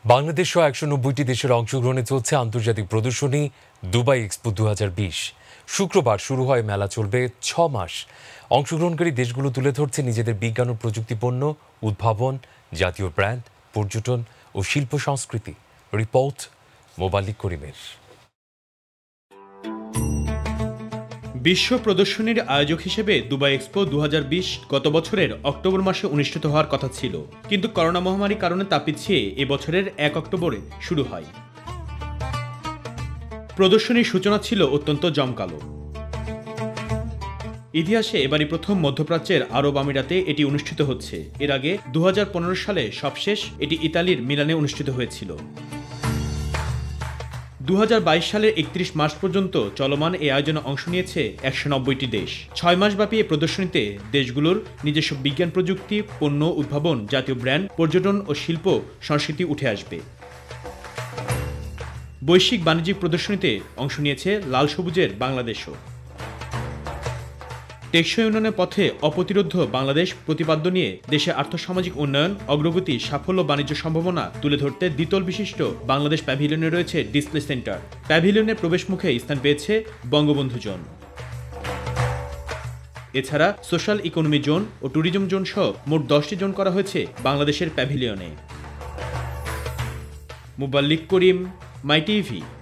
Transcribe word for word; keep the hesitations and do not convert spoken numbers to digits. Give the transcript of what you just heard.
বাংলাদেশ সহ একশো নব্বইটি দেশের অংশগ্রহণে চলছে আন্তর্জাতিক প্রদর্শনী দুবাই এক্সপো দু হাজার বিশ। শুক্রবার শুরু হয় মেলা, চলবে ছ মাস। অংশগ্রহণকারী দেশগুলো তুলে ধরছে নিজেদের বিজ্ঞান ও প্রযুক্তি পণ্য, উদ্ভাবন, জাতীয় ব্র্যান্ড, পর্যটন ও শিল্প সংস্কৃতি। রিপোর্ট মোবাল্লিক করিমের। বিশ্ব প্রদর্শনীর আয়োজক হিসেবে দুবাই এক্সপো দু হাজার বিশ গত বছরের অক্টোবর মাসে অনুষ্ঠিত হওয়ার কথা ছিল, কিন্তু করোনা মহামারীর কারণে তা পিছিয়ে এ বছরের এক অক্টোবরে শুরু হয়। প্রদর্শনীর সূচনা ছিল অত্যন্ত জমকালো। ইতিহাসে এবারই প্রথম মধ্যপ্রাচ্যের আরব আমিরাতে এটি অনুষ্ঠিত হচ্ছে। এর আগে দু হাজার পনেরো সালে সবশেষ এটি ইতালির মিলানে অনুষ্ঠিত হয়েছিল। দু হাজার বাইশ সালের একত্রিশ মার্চ পর্যন্ত চলমান এই আয়োজনে অংশ নিয়েছে একশো নব্বইটি দেশ। ছয় মাসব্যাপী এই প্রদর্শনীতে দেশগুলোর নিজস্ব বিজ্ঞান প্রযুক্তি, পণ্য, উদ্ভাবন, জাতীয় ব্র্যান্ড, পর্যটন ও শিল্প সংস্কৃতি উঠে আসবে। বৈশ্বিক বাণিজ্যিক প্রদর্শনীতে অংশ নিয়েছে লাল সবুজের বাংলাদেশও। টেকসই উন্নয়নের পথে অপ্রতিরোধ্য বাংলাদেশ প্রতিপাদ্য নিয়ে দেশে আর্থসামাজিক উন্নয়ন, অগ্রগতি, সাফল্য, বাণিজ্য সম্ভাবনা তুলে ধরতে দ্বিতল বিশিষ্ট বাংলাদেশ প্যাভিলিয়নে রয়েছে ডিসপ্লে সেন্টার। প্যাভিলিয়নের প্রবেশ মুখে স্থান পেয়েছে বঙ্গবন্ধু জোন। এছাড়া সোশ্যাল ইকোনমি জোন ও ট্যুরিজম জোন সহ মোট দশটি জোন করা হয়েছে বাংলাদেশের প্যাভিলিয়নে। Moballik Karim, my TV.